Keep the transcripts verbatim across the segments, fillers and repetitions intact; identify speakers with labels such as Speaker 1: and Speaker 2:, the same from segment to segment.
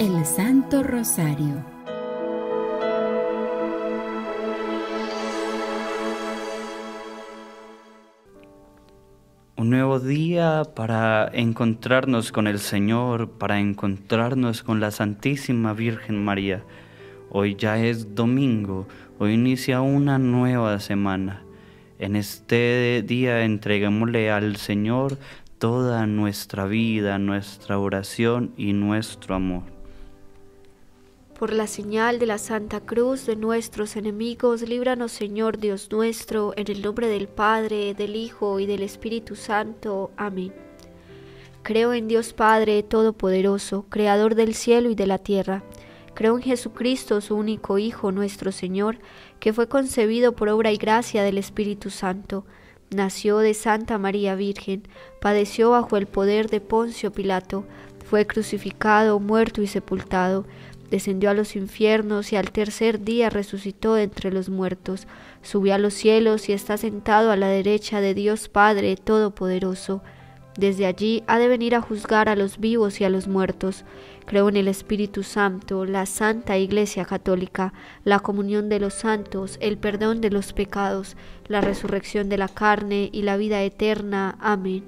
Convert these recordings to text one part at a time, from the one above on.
Speaker 1: El Santo Rosario.
Speaker 2: Un nuevo día para encontrarnos con el Señor, para encontrarnos con la Santísima Virgen María. Hoy ya es domingo, hoy inicia una nueva semana. En este día entreguémosle al Señor toda nuestra vida, nuestra oración y nuestro amor.
Speaker 3: Por la señal de la Santa Cruz de nuestros enemigos, líbranos, Señor Dios nuestro, en el nombre del Padre, del Hijo y del Espíritu Santo. Amén. Creo en Dios Padre Todopoderoso, Creador del cielo y de la tierra. Creo en Jesucristo, su único Hijo, nuestro Señor, que fue concebido por obra y gracia del Espíritu Santo. Nació de Santa María Virgen, padeció bajo el poder de Poncio Pilato, fue crucificado, muerto y sepultado. Descendió a los infiernos y al tercer día resucitó de entre los muertos. Subió a los cielos y está sentado a la derecha de Dios Padre Todopoderoso. Desde allí ha de venir a juzgar a los vivos y a los muertos. Creo en el Espíritu Santo, la Santa Iglesia Católica, la comunión de los santos, el perdón de los pecados, la resurrección de la carne y la vida eterna. Amén.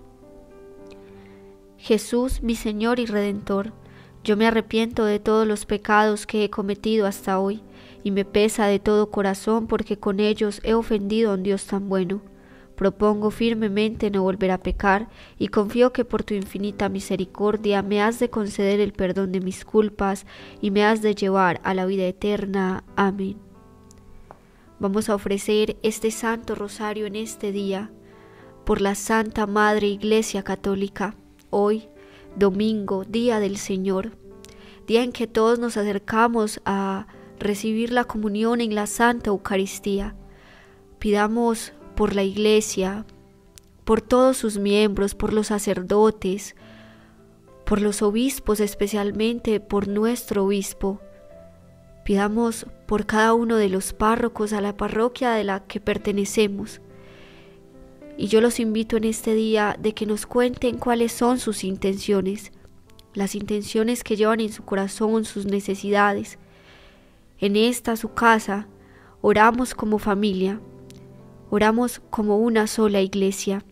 Speaker 3: Jesús, mi Señor y Redentor, yo me arrepiento de todos los pecados que he cometido hasta hoy, y me pesa de todo corazón porque con ellos he ofendido a un Dios tan bueno. Propongo firmemente no volver a pecar, y confío que por tu infinita misericordia me has de conceder el perdón de mis culpas, y me has de llevar a la vida eterna. Amén. Vamos a ofrecer este Santo Rosario en este día, por la Santa Madre Iglesia Católica, hoy, domingo, día del Señor, día en que todos nos acercamos a recibir la comunión en la Santa Eucaristía. Pidamos por la Iglesia, por todos sus miembros, por los sacerdotes, por los obispos, especialmente por nuestro obispo. Pidamos por cada uno de los párrocos a la parroquia de la que pertenecemos. Y yo los invito en este día de que nos cuenten cuáles son sus intenciones, las intenciones que llevan en su corazón, sus necesidades. En esta, su casa, oramos como familia, oramos como una sola iglesia.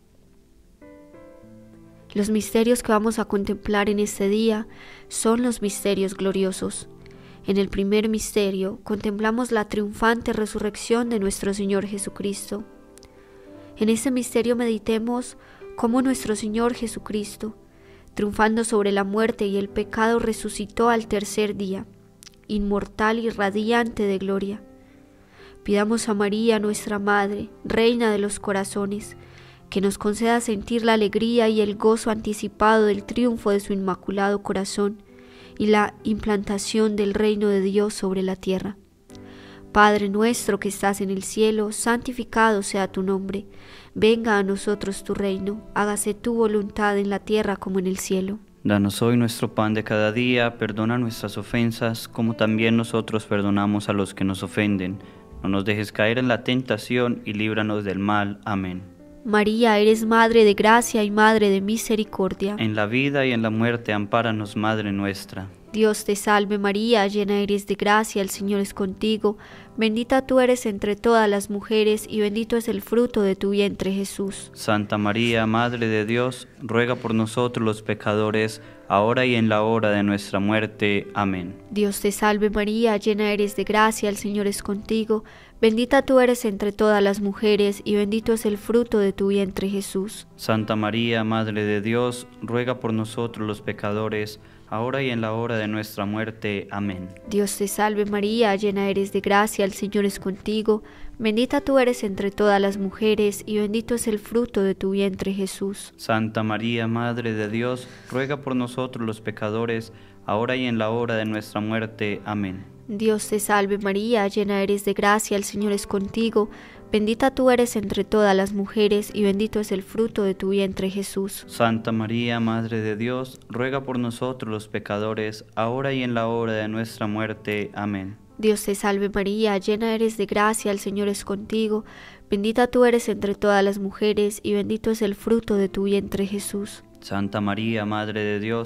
Speaker 3: Los misterios que vamos a contemplar en este día son los misterios gloriosos. En el primer misterio contemplamos la triunfante resurrección de nuestro Señor Jesucristo. En este misterio meditemos cómo nuestro Señor Jesucristo, triunfando sobre la muerte y el pecado, resucitó al tercer día, inmortal y radiante de gloria. Pidamos a María, nuestra Madre, Reina de los corazones, que nos conceda sentir la alegría y el gozo anticipado del triunfo de su inmaculado corazón y la implantación del reino de Dios sobre la tierra. Padre nuestro que estás en el cielo, santificado sea tu nombre. Venga a nosotros tu reino, hágase tu voluntad en la tierra como en el cielo.
Speaker 2: Danos hoy nuestro pan de cada día, perdona nuestras ofensas, como también nosotros perdonamos a los que nos ofenden. No nos dejes caer en la tentación y líbranos del mal. Amén.
Speaker 3: María, eres Madre de gracia y Madre de misericordia.
Speaker 2: En la vida y en la muerte, ampáranos, Madre nuestra.
Speaker 3: Dios te salve María, llena eres de gracia, el Señor es contigo. Bendita tú eres entre todas las mujeres y bendito es el fruto de tu vientre, Jesús.
Speaker 2: Santa María, Madre de Dios, ruega por nosotros los pecadores, ahora y en la hora de nuestra muerte. Amén.
Speaker 3: Dios te salve María, llena eres de gracia, el Señor es contigo. Bendita tú eres entre todas las mujeres y bendito es el fruto de tu vientre, Jesús.
Speaker 2: Santa María, Madre de Dios, ruega por nosotros los pecadores, ahora y en la hora de nuestra muerte. Amén.
Speaker 3: Dios te salve María, llena eres de gracia, el Señor es contigo. Bendita tú eres entre todas las mujeres y bendito es el fruto de tu vientre, Jesús.
Speaker 2: Santa María, Madre de Dios, ruega por nosotros los pecadores, ahora y en la hora de nuestra muerte. Amén.
Speaker 3: Dios te salve María, llena eres de gracia, el Señor es contigo. Bendita tú eres entre todas las mujeres y bendito es el fruto de tu vientre, Jesús.
Speaker 2: Santa María, Madre de Dios, ruega por nosotros los pecadores, ahora y en la hora de nuestra muerte. Amén.
Speaker 3: Dios te salve María, llena eres de gracia, el Señor es contigo. Bendita tú eres entre todas las mujeres y bendito es el fruto de tu vientre, Jesús.
Speaker 2: Santa María, Madre de Dios,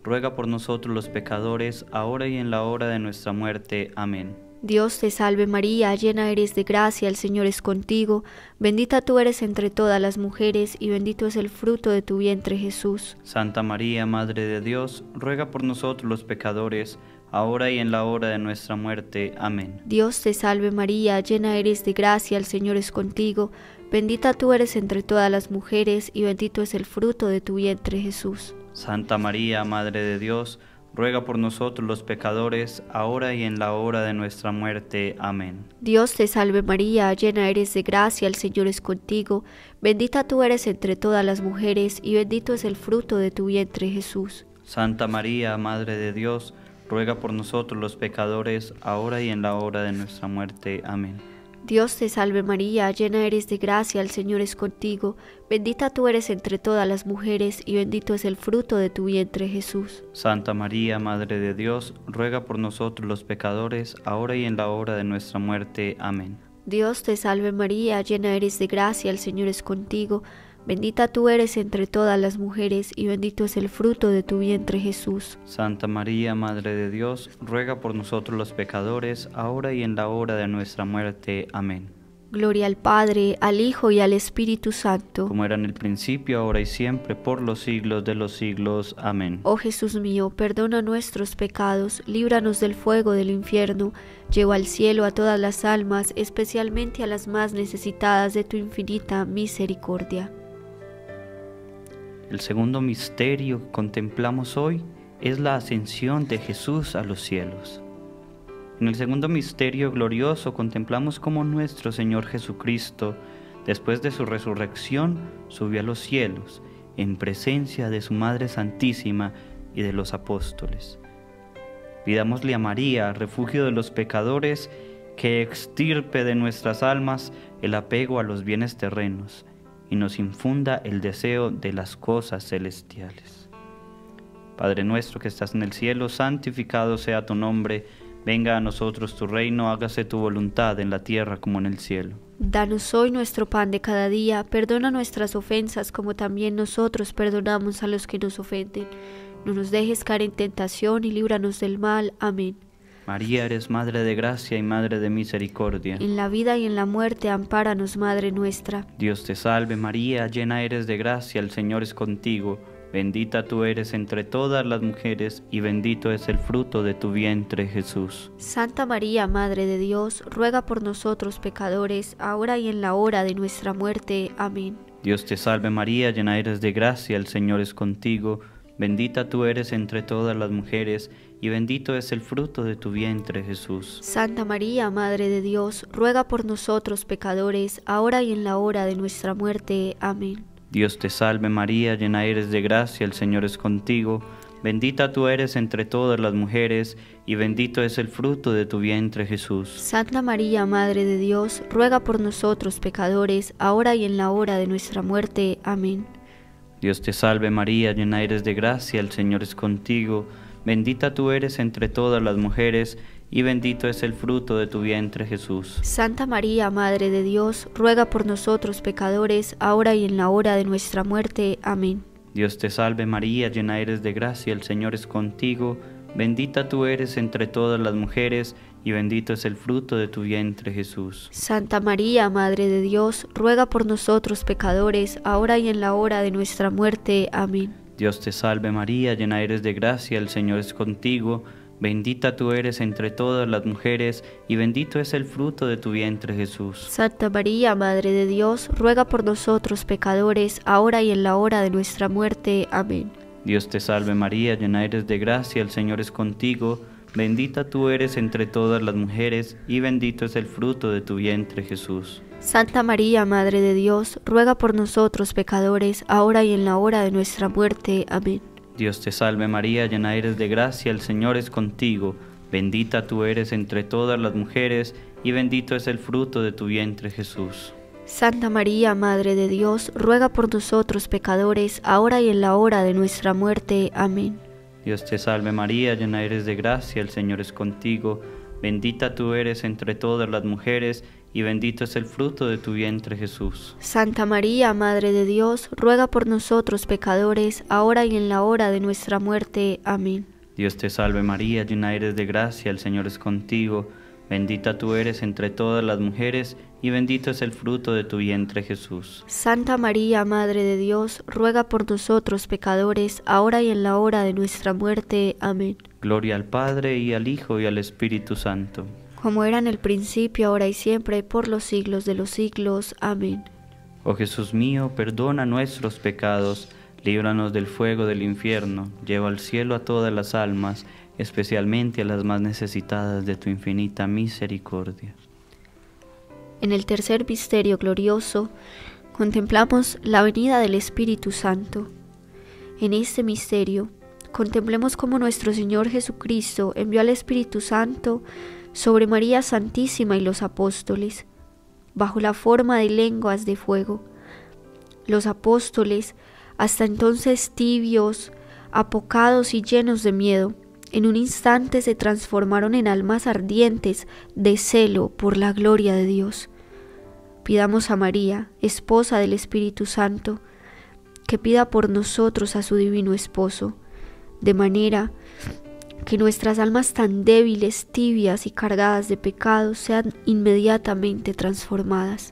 Speaker 2: ruega por nosotros los pecadores, ahora y en la hora de nuestra muerte. Amén.
Speaker 3: Dios te salve María, llena eres de gracia, el Señor es contigo, bendita tú eres entre todas las mujeres, y bendito es el fruto de tu vientre Jesús.
Speaker 2: Santa María, Madre de Dios, ruega por nosotros los pecadores, ahora y en la hora de nuestra muerte. Amén.
Speaker 3: Dios te salve María, llena eres de gracia, el Señor es contigo, bendita tú eres entre todas las mujeres, y bendito es el fruto de tu vientre Jesús.
Speaker 2: Santa María, Madre de Dios, ruega por nosotros los pecadores, ahora y en la hora de nuestra muerte. Amén.
Speaker 3: Dios te salve María, llena eres de gracia, el Señor es contigo, bendita tú eres entre todas las mujeres, y bendito es el fruto de tu vientre Jesús.
Speaker 2: Santa María, Madre de Dios, ruega por nosotros los pecadores, ahora y en la hora de nuestra muerte. Amén.
Speaker 3: Dios te salve María, llena eres de gracia, el Señor es contigo, bendita tú eres entre todas las mujeres, y bendito es el fruto de tu vientre Jesús.
Speaker 2: Santa María, Madre de Dios, ruega por nosotros los pecadores, ahora y en la hora de nuestra muerte. Amén.
Speaker 3: Dios te salve María, llena eres de gracia, el Señor es contigo, bendita tú eres entre todas las mujeres, y bendito es el fruto de tu vientre Jesús.
Speaker 2: Santa María, Madre de Dios, ruega por nosotros los pecadores, ahora y en la hora de nuestra muerte. Amén.
Speaker 3: Gloria al Padre, al Hijo y al Espíritu Santo.
Speaker 2: Como era en el principio, ahora y siempre, por los siglos de los siglos. Amén.
Speaker 3: Oh Jesús mío, perdona nuestros pecados, líbranos del fuego del infierno, lleva al cielo a todas las almas, especialmente a las más necesitadas de tu infinita misericordia.
Speaker 2: El segundo misterio que contemplamos hoy es la ascensión de Jesús a los cielos. En el segundo misterio glorioso contemplamos cómo nuestro Señor Jesucristo, después de su resurrección, subió a los cielos, en presencia de su Madre Santísima y de los apóstoles. Pidámosle a María, refugio de los pecadores, que extirpe de nuestras almas el apego a los bienes terrenos y nos infunda el deseo de las cosas celestiales. Padre nuestro que estás en el cielo, santificado sea tu nombre. Venga a nosotros tu reino, hágase tu voluntad en la tierra como en el cielo.
Speaker 3: Danos hoy nuestro pan de cada día, perdona nuestras ofensas como también nosotros perdonamos a los que nos ofenden. No nos dejes caer en tentación y líbranos del mal. Amén.
Speaker 2: María, eres Madre de gracia y Madre de misericordia.
Speaker 3: En la vida y en la muerte, ampáranos, Madre nuestra.
Speaker 2: Dios te salve María, llena eres de gracia, el Señor es contigo. Bendita tú eres entre todas las mujeres, y bendito es el fruto de tu vientre, Jesús.
Speaker 3: Santa María, Madre de Dios, ruega por nosotros pecadores, ahora y en la hora de nuestra muerte. Amén.
Speaker 2: Dios te salve María, llena eres de gracia, el Señor es contigo. Bendita tú eres entre todas las mujeres, y bendito es el fruto de tu vientre, Jesús.
Speaker 3: Santa María, Madre de Dios, ruega por nosotros pecadores, ahora y en la hora de nuestra muerte. Amén.
Speaker 2: Dios te salve María, llena eres de gracia, el Señor es contigo. Bendita tú eres entre todas las mujeres, y bendito es el fruto de tu vientre, Jesús.
Speaker 3: Santa María, Madre de Dios, ruega por nosotros pecadores, ahora y en la hora de nuestra muerte. Amén.
Speaker 2: Dios te salve María, llena eres de gracia, el Señor es contigo. Bendita tú eres entre todas las mujeres, y bendito es el fruto de tu vientre, Jesús.
Speaker 3: Santa María, Madre de Dios, ruega por nosotros pecadores, ahora y en la hora de nuestra muerte. Amén.
Speaker 2: Dios te salve María, llena eres de gracia, el Señor es contigo. Bendita tú eres entre todas las mujeres, y bendito es el fruto de tu vientre, Jesús.
Speaker 3: Santa María, Madre de Dios, ruega por nosotros pecadores, ahora y en la hora de nuestra muerte. Amén.
Speaker 2: Dios te salve María, llena eres de gracia, el Señor es contigo. Bendita tú eres entre todas las mujeres, y bendito es el fruto de tu vientre, Jesús.
Speaker 3: Santa María, Madre de Dios, ruega por nosotros pecadores, ahora y en la hora de nuestra muerte. Amén.
Speaker 2: Dios te salve María, llena eres de gracia, el Señor es contigo. Bendita tú eres entre todas las mujeres, y bendito es el fruto de tu vientre, Jesús.
Speaker 3: Santa María, Madre de Dios, ruega por nosotros pecadores, ahora y en la hora de nuestra muerte. Amén.
Speaker 2: Dios te salve María, llena eres de gracia, el Señor es contigo. Bendita tú eres entre todas las mujeres, y bendito es el fruto de tu vientre, Jesús.
Speaker 3: Santa María, Madre de Dios, ruega por nosotros pecadores, ahora y en la hora de nuestra muerte. Amén.
Speaker 2: Dios te salve María, llena eres de gracia, el Señor es contigo. Bendita tú eres entre todas las mujeres, y bendito es el fruto de tu vientre, Jesús.
Speaker 3: Santa María, Madre de Dios, ruega por nosotros pecadores, ahora y en la hora de nuestra muerte. Amén.
Speaker 2: Dios te salve María, llena eres de gracia, el Señor es contigo. Bendita tú eres entre todas las mujeres, y bendito es el fruto de tu vientre, Jesús.
Speaker 3: Santa María, Madre de Dios, ruega por nosotros pecadores, ahora y en la hora de nuestra muerte. Amén.
Speaker 2: Gloria al Padre, y al Hijo, y al Espíritu Santo.
Speaker 3: Como era en el principio, ahora y siempre, por los siglos de los siglos. Amén.
Speaker 2: Oh Jesús mío, perdona nuestros pecados, líbranos del fuego del infierno, lleva al cielo a todas las almas, especialmente a las más necesitadas de tu infinita misericordia.
Speaker 3: En el tercer misterio glorioso, contemplamos la venida del Espíritu Santo. En este misterio, contemplemos cómo nuestro Señor Jesucristo envió al Espíritu Santo sobre María Santísima y los apóstoles, bajo la forma de lenguas de fuego. Los apóstoles, hasta entonces tibios, apocados y llenos de miedo, en un instante se transformaron en almas ardientes de celo por la gloria de Dios. Pidamos a María, esposa del Espíritu Santo, que pida por nosotros a su divino esposo, de manera que nuestras almas tan débiles, tibias y cargadas de pecados sean inmediatamente transformadas.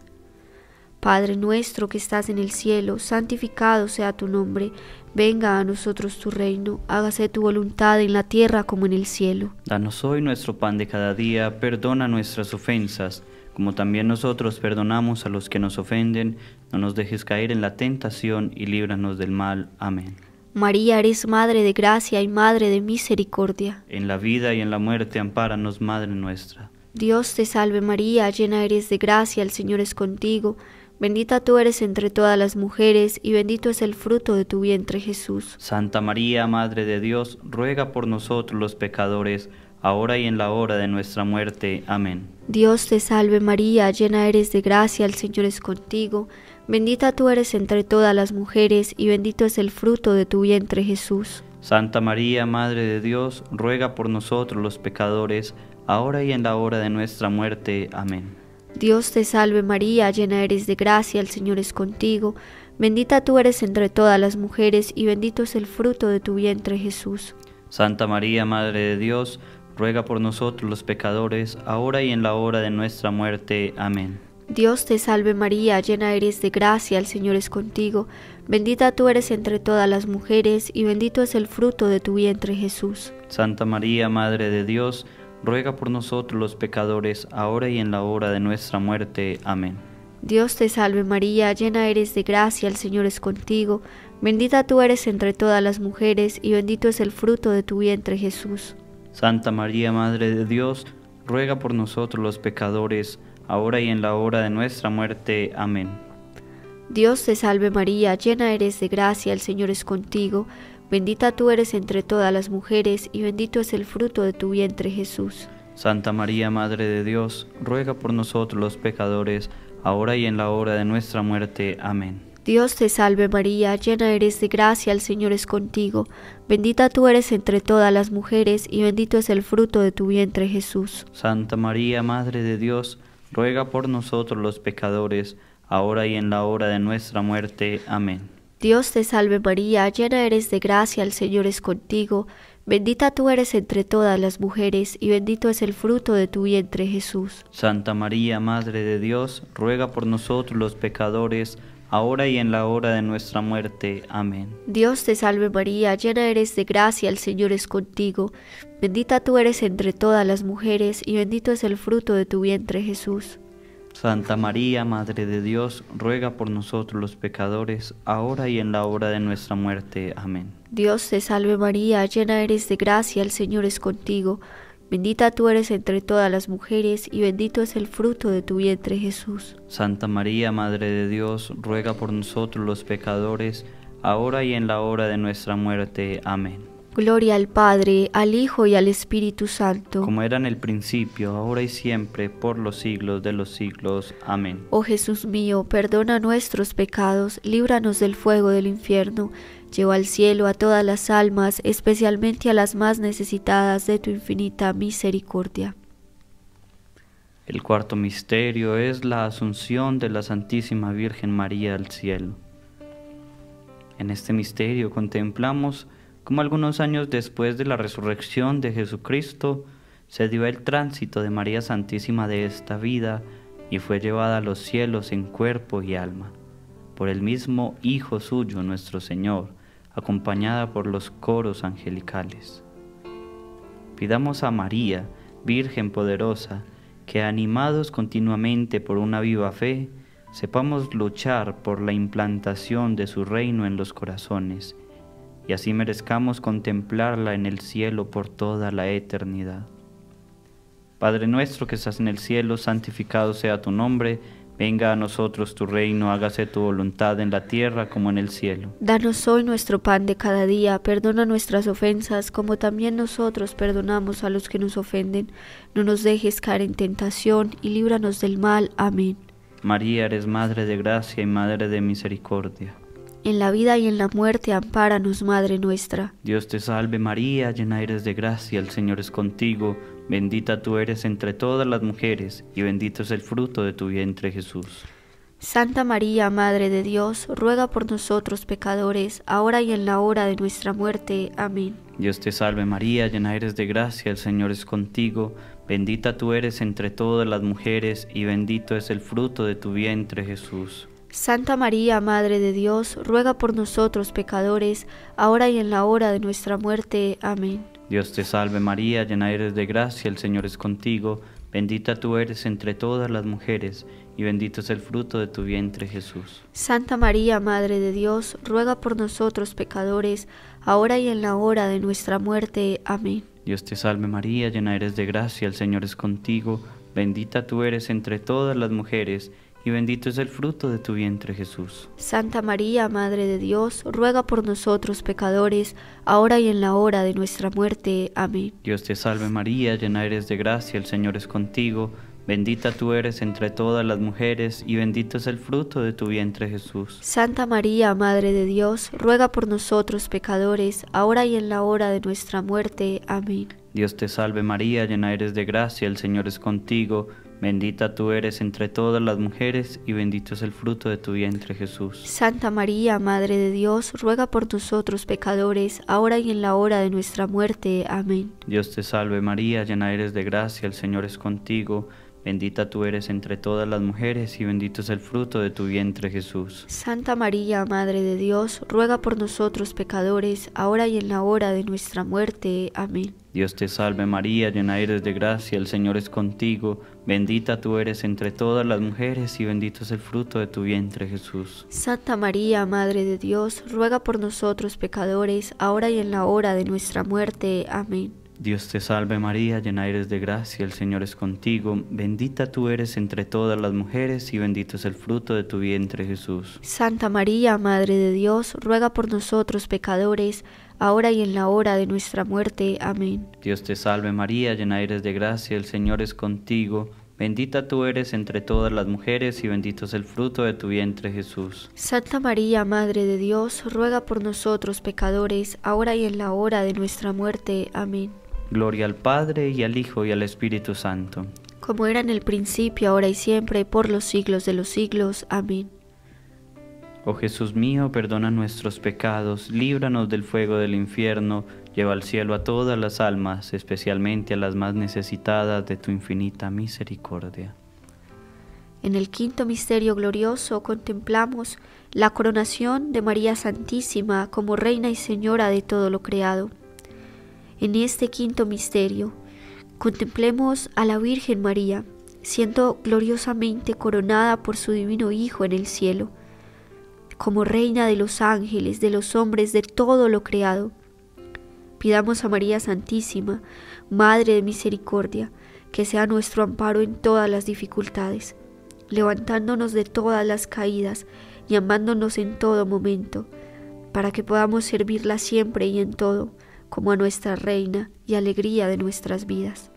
Speaker 3: Padre nuestro que estás en el cielo, santificado sea tu nombre. Venga a nosotros tu reino, hágase tu voluntad en la tierra como en el cielo.
Speaker 2: Danos hoy nuestro pan de cada día, perdona nuestras ofensas, como también nosotros perdonamos a los que nos ofenden. No nos dejes caer en la tentación y líbranos del mal. Amén.
Speaker 3: María, eres Madre de gracia y Madre de misericordia.
Speaker 2: En la vida y en la muerte, ampáranos, Madre nuestra.
Speaker 3: Dios te salve María, llena eres de gracia, el Señor es contigo. Bendita tú eres entre todas las mujeres, y bendito es el fruto de tu vientre, Jesús.
Speaker 2: Santa María, Madre de Dios, ruega por nosotros los pecadores, ahora y en la hora de nuestra muerte. Amén.
Speaker 3: Dios te salve María, llena eres de gracia, el Señor es contigo. Bendita tú eres entre todas las mujeres, y bendito es el fruto de tu vientre, Jesús.
Speaker 2: Santa María, Madre de Dios, ruega por nosotros los pecadores, ahora y en la hora de nuestra muerte. Amén.
Speaker 3: Dios te salve María, llena eres de gracia, el Señor es contigo. Bendita tú eres entre todas las mujeres, y bendito es el fruto de tu vientre, Jesús.
Speaker 2: Santa María, Madre de Dios, ruega por nosotros los pecadores, ahora y en la hora de nuestra muerte. Amén.
Speaker 3: Dios te salve María, llena eres de gracia, el Señor es contigo. Bendita tú eres entre todas las mujeres, y bendito es el fruto de tu vientre, Jesús.
Speaker 2: Santa María, Madre de Dios, ruega por nosotros los pecadores, ahora y en la hora de nuestra muerte. Amén.
Speaker 3: Dios te salve María, llena eres de gracia, el Señor es contigo. Bendita tú eres entre todas las mujeres, y bendito es el fruto de tu vientre, Jesús.
Speaker 2: Santa María, Madre de Dios, ruega por nosotros los pecadores, ahora y en la hora de nuestra muerte. Amén.
Speaker 3: Dios te salve María, llena eres de gracia, el Señor es contigo. Bendita tú eres entre todas las mujeres, y bendito es el fruto de tu vientre, Jesús.
Speaker 2: Santa María, Madre de Dios, ruega por nosotros los pecadores, ahora y en la hora de nuestra muerte. Amén.
Speaker 3: Dios te salve María, llena eres de gracia, el Señor es contigo. Bendita tú eres entre todas las mujeres, y bendito es el fruto de tu vientre, Jesús.
Speaker 2: Santa María, Madre de Dios, ruega por nosotros los pecadores, ahora y en la hora de nuestra muerte. Amén.
Speaker 3: Dios te salve María, llena eres de gracia, el Señor es contigo. Bendita tú eres entre todas las mujeres, y bendito es el fruto de tu vientre, Jesús.
Speaker 2: Santa María, Madre de Dios, ruega por nosotros los pecadores, ahora y en la hora de nuestra muerte. Amén.
Speaker 3: Dios te salve María, llena eres de gracia, el Señor es contigo. Bendita tú eres entre todas las mujeres, y bendito es el fruto de tu vientre, Jesús.
Speaker 2: Santa María, Madre de Dios, ruega por nosotros los pecadores, ahora y en la hora de nuestra muerte. Amén.
Speaker 3: Dios te salve María, llena eres de gracia, el Señor es contigo. Bendita tú eres entre todas las mujeres, y bendito es el fruto de tu vientre, Jesús.
Speaker 2: Santa María, Madre de Dios, ruega por nosotros los pecadores, ahora y en la hora de nuestra muerte. Amén.
Speaker 3: Gloria al Padre, al Hijo y al Espíritu Santo.
Speaker 2: Como era en el principio, ahora y siempre, por los siglos de los siglos. Amén.
Speaker 3: Oh Jesús mío, perdona nuestros pecados, líbranos del fuego del infierno, lleva al cielo a todas las almas, especialmente a las más necesitadas de tu infinita misericordia.
Speaker 2: El cuarto misterio es la asunción de la Santísima Virgen María al cielo. En este misterio contemplamos cómo algunos años después de la resurrección de Jesucristo se dio el tránsito de María Santísima de esta vida y fue llevada a los cielos en cuerpo y alma, por el mismo Hijo suyo, nuestro Señor, acompañada por los coros angelicales. Pidamos a María, Virgen poderosa, que animados continuamente por una viva fe, sepamos luchar por la implantación de su reino en los corazones, y así merezcamos contemplarla en el cielo por toda la eternidad. Padre nuestro que estás en el cielo, santificado sea tu nombre. Venga a nosotros tu reino, hágase tu voluntad en la tierra como en el cielo.
Speaker 3: Danos hoy nuestro pan de cada día, perdona nuestras ofensas, como también nosotros perdonamos a los que nos ofenden. No nos dejes caer en tentación, y líbranos del mal. Amén.
Speaker 2: María, eres Madre de gracia y Madre de misericordia.
Speaker 3: En la vida y en la muerte, ampáranos, Madre nuestra.
Speaker 2: Dios te salve María, llena eres de gracia, el Señor es contigo. Bendita tú eres entre todas las mujeres, y bendito es el fruto de tu vientre, Jesús.
Speaker 3: Santa María, Madre de Dios, ruega por nosotros pecadores, ahora y en la hora de nuestra muerte. Amén.
Speaker 2: Dios te salve María, llena eres de gracia, el Señor es contigo. Bendita tú eres entre todas las mujeres, y bendito es el fruto de tu vientre, Jesús.
Speaker 3: Santa María, Madre de Dios, ruega por nosotros pecadores, ahora y en la hora de nuestra muerte. Amén.
Speaker 2: Dios te salve María, llena eres de gracia, el Señor es contigo. Bendita tú eres entre todas las mujeres, y bendito es el fruto de tu vientre, Jesús.
Speaker 3: Santa María, Madre de Dios, ruega por nosotros pecadores, ahora y en la hora de nuestra muerte. Amén.
Speaker 2: Dios te salve María, llena eres de gracia, el Señor es contigo. Bendita tú eres entre todas las mujeres, y bendito es el fruto de tu vientre, Jesús.
Speaker 3: Santa María, Madre de Dios, ruega por nosotros pecadores, ahora y en la hora de nuestra muerte. Amén.
Speaker 2: Dios te salve María, llena eres de gracia, el Señor es contigo. Bendita tú eres entre todas las mujeres, y bendito es el fruto de tu vientre, Jesús.
Speaker 3: Santa María, Madre de Dios, ruega por nosotros pecadores, ahora y en la hora de nuestra muerte. Amén.
Speaker 2: Dios te salve María, llena eres de gracia, el Señor es contigo. Bendita tú eres entre todas las mujeres, y bendito es el fruto de tu vientre, Jesús.
Speaker 3: Santa María, Madre de Dios, ruega por nosotros pecadores, ahora y en la hora de nuestra muerte. Amén.
Speaker 2: Dios te salve María, llena eres de gracia, el Señor es contigo. Bendita tú eres entre todas las mujeres, y bendito es el fruto de tu vientre, Jesús.
Speaker 3: Santa María, Madre de Dios, ruega por nosotros pecadores, ahora y en la hora de nuestra muerte. Amén.
Speaker 2: Dios te salve María, llena eres de gracia, el Señor es contigo. Bendita tú eres entre todas las mujeres, y bendito es el fruto de tu vientre, Jesús.
Speaker 3: Santa María, Madre de Dios, ruega por nosotros pecadores, ahora y en la hora de nuestra muerte. Amén.
Speaker 2: Dios te salve María, llena eres de gracia, el Señor es contigo. Bendita tú eres entre todas las mujeres, y bendito es el fruto de tu vientre, Jesús.
Speaker 3: Santa María, Madre de Dios, ruega por nosotros pecadores, ahora y en la hora de nuestra muerte. Amén.
Speaker 2: Dios te salve María, llena eres de gracia, el Señor es contigo. Bendita tú eres entre todas las mujeres, y bendito es el fruto de tu vientre, Jesús.
Speaker 3: Santa María, Madre de Dios, ruega por nosotros pecadores, ahora y en la hora de nuestra muerte. Amén.
Speaker 2: Gloria al Padre, y al Hijo, y al Espíritu Santo.
Speaker 3: Como era en el principio, ahora y siempre, por los siglos de los siglos. Amén.
Speaker 2: Oh Jesús mío, perdona nuestros pecados, líbranos del fuego del infierno, lleva al cielo a todas las almas, especialmente a las más necesitadas de tu infinita misericordia.
Speaker 3: En el quinto misterio glorioso contemplamos la coronación de María Santísima como Reina y Señora de todo lo creado. En este quinto misterio, contemplemos a la Virgen María, siendo gloriosamente coronada por su divino Hijo en el cielo, como Reina de los ángeles, de los hombres, de todo lo creado. Pidamos a María Santísima, Madre de Misericordia, que sea nuestro amparo en todas las dificultades, levantándonos de todas las caídas y amándonos en todo momento, para que podamos servirla siempre y en todo, como a nuestra Reina y alegría de nuestras vidas.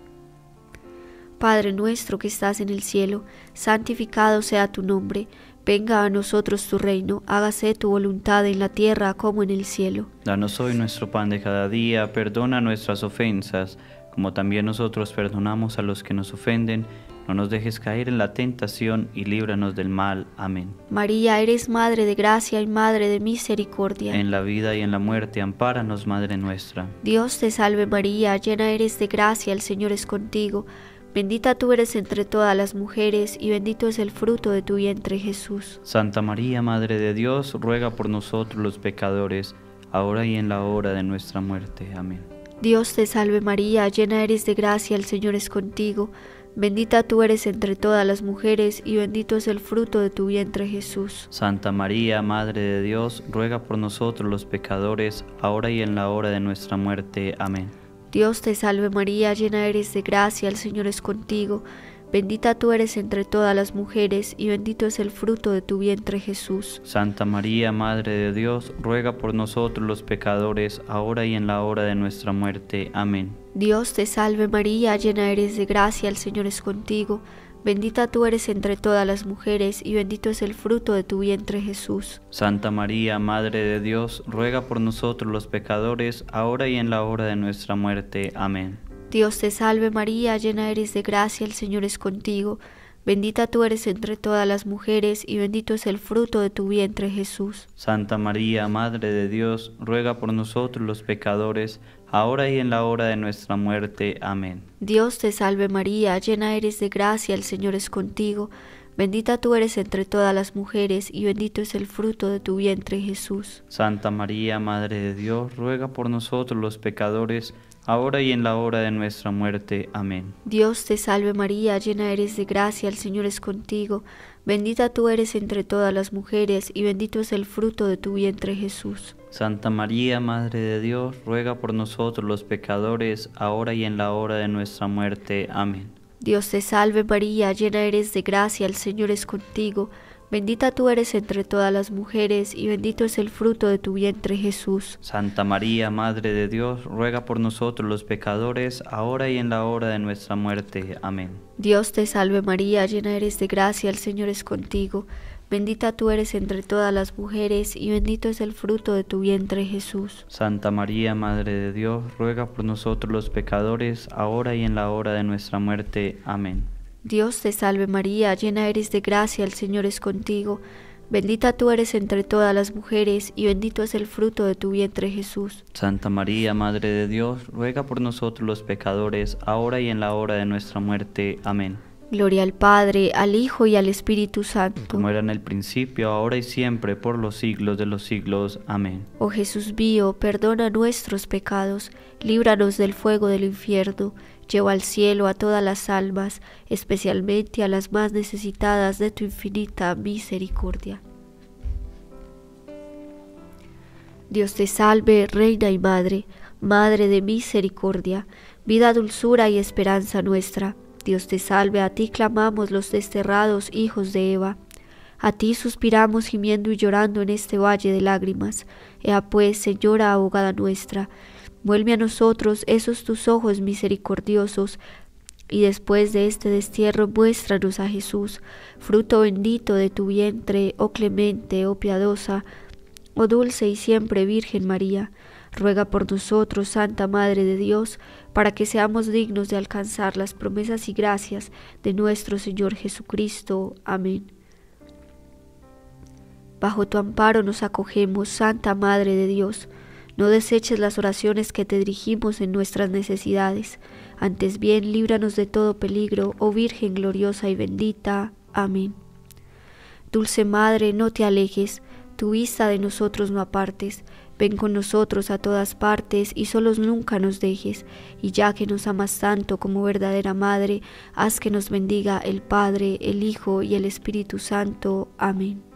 Speaker 3: Padre nuestro que estás en el cielo, santificado sea tu nombre. Venga a nosotros tu reino, hágase tu voluntad en la tierra como en el cielo.
Speaker 2: Danos hoy nuestro pan de cada día, perdona nuestras ofensas, como también nosotros perdonamos a los que nos ofenden, No nos dejes caer en la tentación y líbranos del mal. Amén.
Speaker 3: María, eres Madre de gracia y Madre de misericordia.
Speaker 2: En la vida y en la muerte, ampáranos, Madre nuestra.
Speaker 3: Dios te salve María, llena eres de gracia, el Señor es contigo. Bendita tú eres entre todas las mujeres, y bendito es el fruto de tu vientre, Jesús.
Speaker 2: Santa María, Madre de Dios, ruega por nosotros los pecadores, ahora y en la hora de nuestra muerte. Amén.
Speaker 3: Dios te salve María, llena eres de gracia, el Señor es contigo. Bendita tú eres entre todas las mujeres, y bendito es el fruto de tu vientre, Jesús.
Speaker 2: Santa María, Madre de Dios, ruega por nosotros los pecadores, ahora y en la hora de nuestra muerte. Amén.
Speaker 3: Dios te salve María, llena eres de gracia, el Señor es contigo. Bendita tú eres entre todas las mujeres, y bendito es el fruto de tu vientre, Jesús.
Speaker 2: Santa María, Madre de Dios, ruega por nosotros los pecadores, ahora y en la hora de nuestra muerte. Amén.
Speaker 3: Dios te salve María, llena eres de gracia, el Señor es contigo. Bendita tú eres entre todas las mujeres, y bendito es el fruto de tu vientre, Jesús.
Speaker 2: Santa María, Madre de Dios, ruega por nosotros los pecadores, ahora y en la hora de nuestra muerte. Amén.
Speaker 3: Dios te salve María, llena eres de gracia, el Señor es contigo. Bendita tú eres entre todas las mujeres, y bendito es el fruto de tu vientre, Jesús.
Speaker 2: Santa María, Madre de Dios, ruega por nosotros los pecadores, ahora y en la hora de nuestra muerte. Amén.
Speaker 3: Dios te salve María, llena eres de gracia, el Señor es contigo. Bendita tú eres entre todas las mujeres, y bendito es el fruto de tu vientre, Jesús.
Speaker 2: Santa María, Madre de Dios, ruega por nosotros los pecadores, ahora y en la hora de nuestra muerte. Amén.
Speaker 3: Dios te salve María, llena eres de gracia, el Señor es contigo. Bendita tú eres entre todas las mujeres, y bendito es el fruto de tu vientre, Jesús.
Speaker 2: Santa María, Madre de Dios, ruega por nosotros los pecadores, ahora y en la hora de nuestra muerte. Amén.
Speaker 3: Dios te salve María, llena eres de gracia, el Señor es contigo. Bendita tú eres entre todas las mujeres, y bendito es el fruto de tu vientre, Jesús.
Speaker 2: Santa María, Madre de Dios, ruega por nosotros los pecadores, ahora y en la hora de nuestra muerte. Amén.
Speaker 3: Dios te salve María, llena eres de gracia, el Señor es contigo. Bendita tú eres entre todas las mujeres, y bendito es el fruto de tu vientre, Jesús.
Speaker 2: Santa María, Madre de Dios, ruega por nosotros los pecadores, ahora y en la hora de nuestra muerte. Amén.
Speaker 3: Dios te salve María, llena eres de gracia, el Señor es contigo. Bendita tú eres entre todas las mujeres, y bendito es el fruto de tu vientre, Jesús.
Speaker 2: Santa María, Madre de Dios, ruega por nosotros los pecadores, ahora y en la hora de nuestra muerte. Amén.
Speaker 3: Gloria al Padre, al Hijo y al Espíritu Santo.
Speaker 2: Como era en el principio, ahora y siempre, por los siglos de los siglos. Amén.
Speaker 3: Oh Jesús mío, perdona nuestros pecados, líbranos del fuego del infierno, lleva al cielo a todas las almas, especialmente a las más necesitadas de tu infinita misericordia. Dios te salve, Reina y Madre, Madre de misericordia, vida, dulzura y esperanza nuestra. Dios te salve, a ti clamamos los desterrados hijos de Eva. A ti suspiramos gimiendo y llorando en este valle de lágrimas. Ea pues, Señora abogada nuestra, vuelve a nosotros esos tus ojos misericordiosos, y después de este destierro muéstranos a Jesús, fruto bendito de tu vientre, oh clemente, oh piadosa, oh dulce y siempre Virgen María. Ruega por nosotros, Santa Madre de Dios, para que seamos dignos de alcanzar las promesas y gracias de nuestro Señor Jesucristo. Amén. Bajo tu amparo nos acogemos, Santa Madre de Dios. No deseches las oraciones que te dirigimos en nuestras necesidades. Antes bien, líbranos de todo peligro, oh Virgen gloriosa y bendita. Amén. Dulce Madre, no te alejes, tu vista de nosotros no apartes. Ven con nosotros a todas partes y solos nunca nos dejes. Y ya que nos amas tanto como verdadera Madre, haz que nos bendiga el Padre, el Hijo y el Espíritu Santo. Amén.